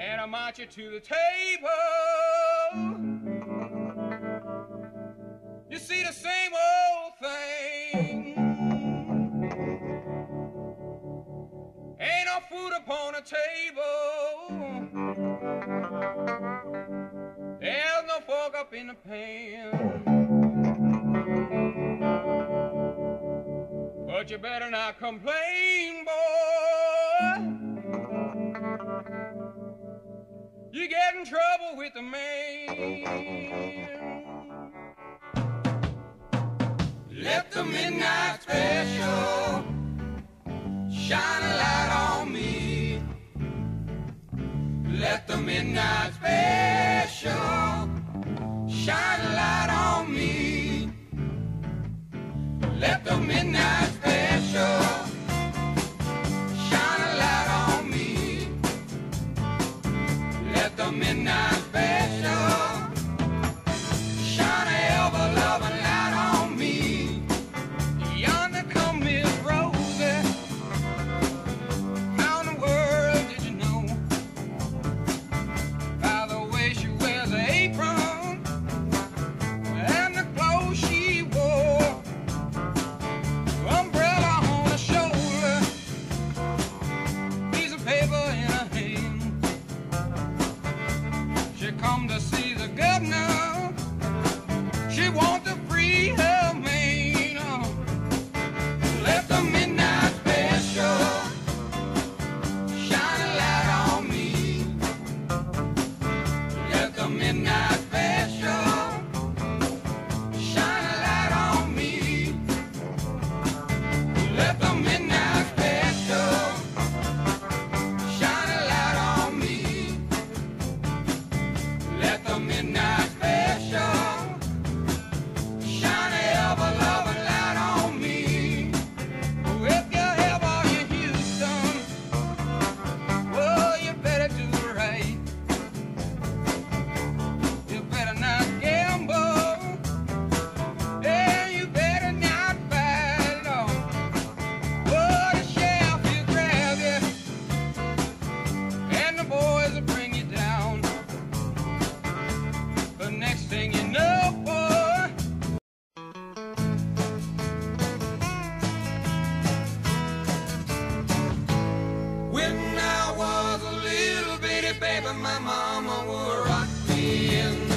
and I march you to the table. You see the same old thing. Ain't no food upon the table. There's no fork up in the pan. But you better not complain, boy. You get in trouble with the man. Let the midnight special shine a light on me. Let the midnight special shine a light on me. Let the midnight special shine a light on me. Let the midnight special shine a ever-loving light on me. Yonder come Miss Rosie. How in the world did you know? By the way she wears an apron and the clothes she wore. Umbrella on her shoulder, piece of paper in her hand. She come to see the governor. She want to free her man. Let the midnight special shine a light on me. Let the midnight special shine a light on me. Let the midnight special shine a light on me. Let the midnight special shine a ever-loving light on me. If you're ever in Houston, well, you better do right. You better not gamble, and you better not fight it off. Oh, the sheriff will grab you, and the boys will bring you down. The next thing you know, boy, when I was a little bitty baby, my mama would rock me in